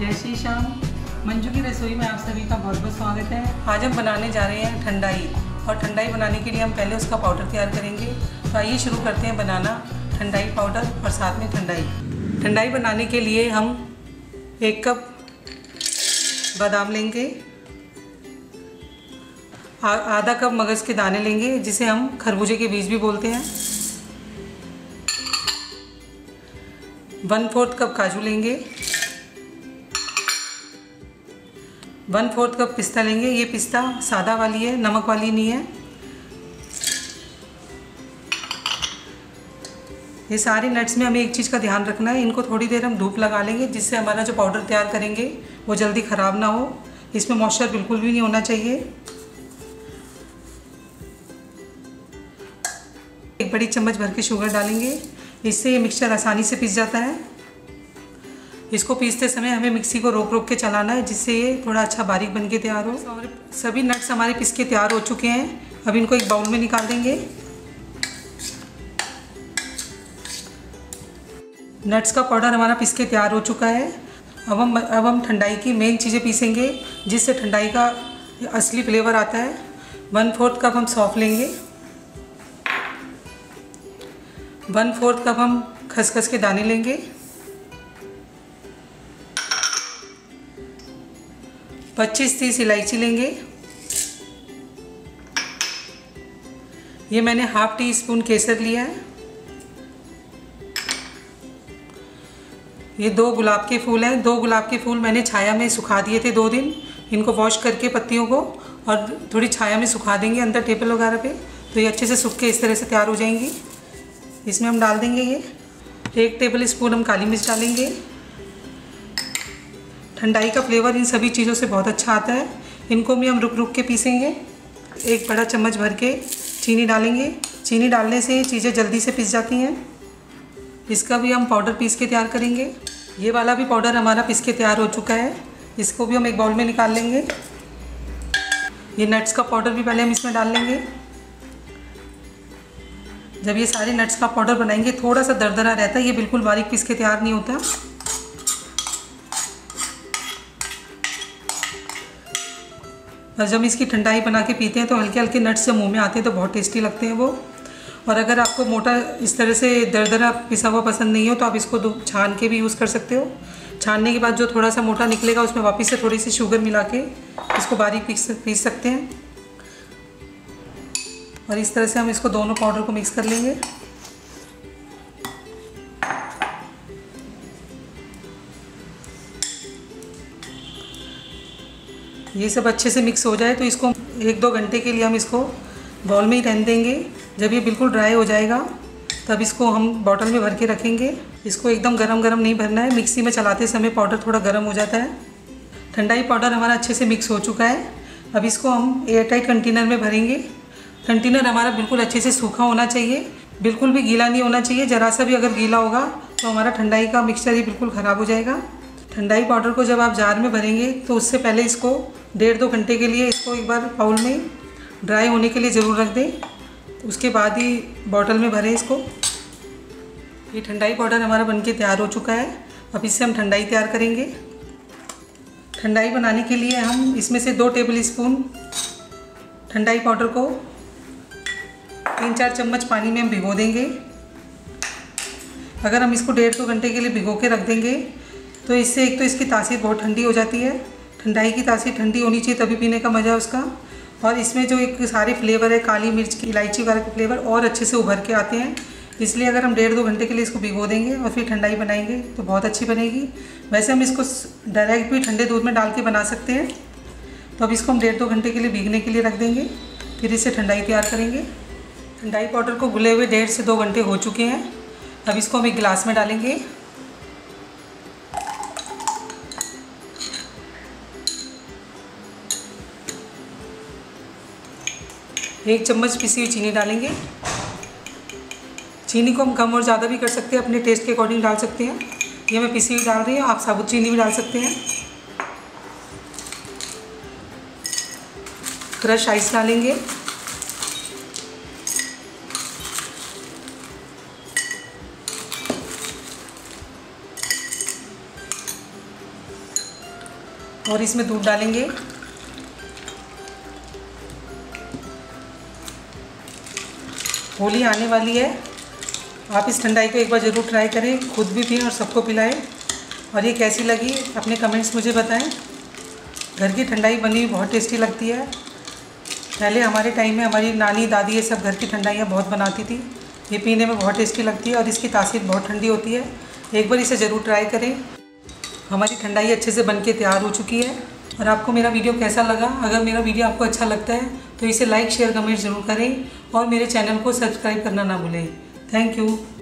जय श्री श्याम। मंजू की रसोई में आप सभी का बहुत बहुत स्वागत है। आज हम बनाने जा रहे हैं ठंडाई, और ठंडाई बनाने के लिए हम पहले उसका पाउडर तैयार करेंगे। तो आइए शुरू करते हैं बनाना ठंडाई पाउडर और साथ में ठंडाई। ठंडाई बनाने के लिए हम 1 कप बादाम लेंगे, आधा कप मगज़ के दाने लेंगे जिसे हम खरबूजे के बीज भी बोलते हैं। 1/4 कप काजू लेंगे, 1/4 कप पिस्ता लेंगे। ये पिस्ता सादा वाली है, नमक वाली नहीं है। ये सारे नट्स में हमें एक चीज़ का ध्यान रखना है, इनको थोड़ी देर हम धूप लगा लेंगे जिससे हमारा जो पाउडर तैयार करेंगे वो जल्दी ख़राब ना हो। इसमें मॉइस्चर बिल्कुल भी नहीं होना चाहिए। 1 बड़ी चम्मच भर के शुगर डालेंगे, इससे ये मिक्सचर आसानी से पिस जाता है। इसको पीसते समय हमें मिक्सी को रोक रोक के चलाना है जिससे ये थोड़ा अच्छा बारीक बन के तैयार हो। सभी नट्स हमारे पिस के तैयार हो चुके हैं। अब इनको एक बाउल में निकाल देंगे। नट्स का पाउडर हमारा पिस के तैयार हो चुका है। अब हम ठंडाई की मेन चीज़ें पीसेंगे जिससे ठंडाई का असली फ्लेवर आता है। 1/4 कप हम सौंफ लेंगे, 1/4 कप हम खसखस के दाने लेंगे, 25-30 इलायची लेंगे। ये मैंने ½ टी स्पून केसर लिया है। ये 2 गुलाब के फूल हैं। 2 गुलाब के फूल मैंने छाया में सुखा दिए थे 2 दिन। इनको वॉश करके पत्तियों को और थोड़ी छाया में सुखा देंगे अंदर टेबल वगैरह पे, तो ये अच्छे से सूख के इस तरह से तैयार हो जाएंगी। इसमें हम डाल देंगे ये 1 टेबल स्पून हम काली मिर्च डालेंगे। ठंडाई का फ्लेवर इन सभी चीज़ों से बहुत अच्छा आता है। इनको भी हम रुक रुक के पीसेंगे। 1 बड़ा चम्मच भर के चीनी डालेंगे। चीनी डालने से ये चीज़ें जल्दी से पिस जाती हैं। इसका भी हम पाउडर पीस के तैयार करेंगे। ये वाला भी पाउडर हमारा पीस के तैयार हो चुका है। इसको भी हम एक बाउल में निकाल लेंगे। ये नट्स का पाउडर भी पहले हम इसमें डाल लेंगे। जब ये सारे नट्स का पाउडर बनाएंगे थोड़ा सा दरदरा रहता है, ये बिल्कुल बारीक पीस के तैयार नहीं होता। और जब इसकी ठंडाई बना के पीते हैं तो हल्के हल्के नट्स जब मुंह में आते हैं तो बहुत टेस्टी लगते हैं वो। और अगर आपको मोटा इस तरह से दरदरा पिसा हुआ पसंद नहीं हो तो आप इसको छान के भी यूज़ कर सकते हो। छानने के बाद जो थोड़ा सा मोटा निकलेगा उसमें वापस से थोड़ी सी शुगर मिला के इसको बारीक पीस सकते हैं। और इस तरह से हम इसको दोनों पाउडर को मिक्स कर लेंगे। ये सब अच्छे से मिक्स हो जाए तो इसको 1-2 घंटे के लिए हम इसको बाउल में ही रहने देंगे। जब ये बिल्कुल ड्राई हो जाएगा तब इसको हम बॉटल में भर के रखेंगे। इसको एकदम गरम गरम नहीं भरना है, मिक्सी में चलाते समय पाउडर थोड़ा गर्म हो जाता है। ठंडाई पाउडर हमारा अच्छे से मिक्स हो चुका है। अब इसको हम एयरटाइट कंटेनर में भरेंगे। कंटेनर हमारा बिल्कुल अच्छे से सूखा होना चाहिए, बिल्कुल भी गीला नहीं होना चाहिए। ज़रा सा भी अगर गीला होगा तो हमारा ठंडाई का मिक्सचर ही बिल्कुल ख़राब हो जाएगा। ठंडाई पाउडर को जब आप जार में भरेंगे तो उससे पहले इसको 1.5-2 घंटे के लिए इसको एक बार बाउल में ड्राई होने के लिए ज़रूर रख दें, उसके बाद ही बॉटल में भरें इसको। ये ठंडाई पाउडर हमारा बनके तैयार हो चुका है। अब इससे हम ठंडाई तैयार करेंगे। ठंडाई बनाने के लिए हम इसमें से 2 टेबल स्पून ठंडाई पाउडर को 3-4 चम्मच पानी में हम भिगो देंगे। अगर हम इसको 1.5-2 घंटे के लिए भिगो के रख देंगे तो इससे एक तो इसकी तासीर बहुत ठंडी हो जाती है। ठंडाई की तासीर ठंडी होनी चाहिए तभी पीने का मज़ा है उसका। और इसमें जो एक सारे फ्लेवर है, काली मिर्च की, इलायची वगैरह के फ्लेवर और अच्छे से उभर के आते हैं। इसलिए अगर हम 1.5-2 घंटे के लिए इसको भिगो देंगे और फिर ठंडाई बनाएंगे तो बहुत अच्छी बनेगी। वैसे हम इसको डायरेक्ट भी ठंडे दूध में डाल के बना सकते हैं। तो अब इसको हम 1.5-2 घंटे के लिए भीगने के लिए रख देंगे, फिर इससे ठंडाई तैयार करेंगे। ठंडाई पाउडर को घुले हुए 1.5 से 2 घंटे हो चुके हैं। अब इसको हम एक गिलास में डालेंगे। एक चम्मच पिसी हुई चीनी डालेंगे। चीनी को हम कम और ज़्यादा भी कर सकते हैं, अपने टेस्ट के अकॉर्डिंग डाल सकते हैं। ये मैं पिसी हुई डाल रही हूँ, आप साबुत चीनी भी डाल सकते हैं। क्रश आइस डालेंगे। और इसमें दूध डालेंगे। होली आने वाली है, आप इस ठंडाई को एक बार ज़रूर ट्राई करें, खुद भी पिएं और सबको पिलाएं। और ये कैसी लगी अपने कमेंट्स मुझे बताएं। घर की ठंडाई बनी हुई बहुत टेस्टी लगती है। पहले हमारे टाइम में हमारी नानी दादी ये सब घर की ठंडाइयाँ बहुत बनाती थी। ये पीने में बहुत टेस्टी लगती है और इसकी तासीर बहुत ठंडी होती है। एक बार इसे ज़रूर ट्राई करें। हमारी ठंडाई अच्छे से बनके तैयार हो चुकी है। और आपको मेरा वीडियो कैसा लगा? अगर मेरा वीडियो आपको अच्छा लगता है तो इसे लाइक शेयर कमेंट ज़रूर करें और मेरे चैनल को सब्सक्राइब करना ना भूलें। Thank you.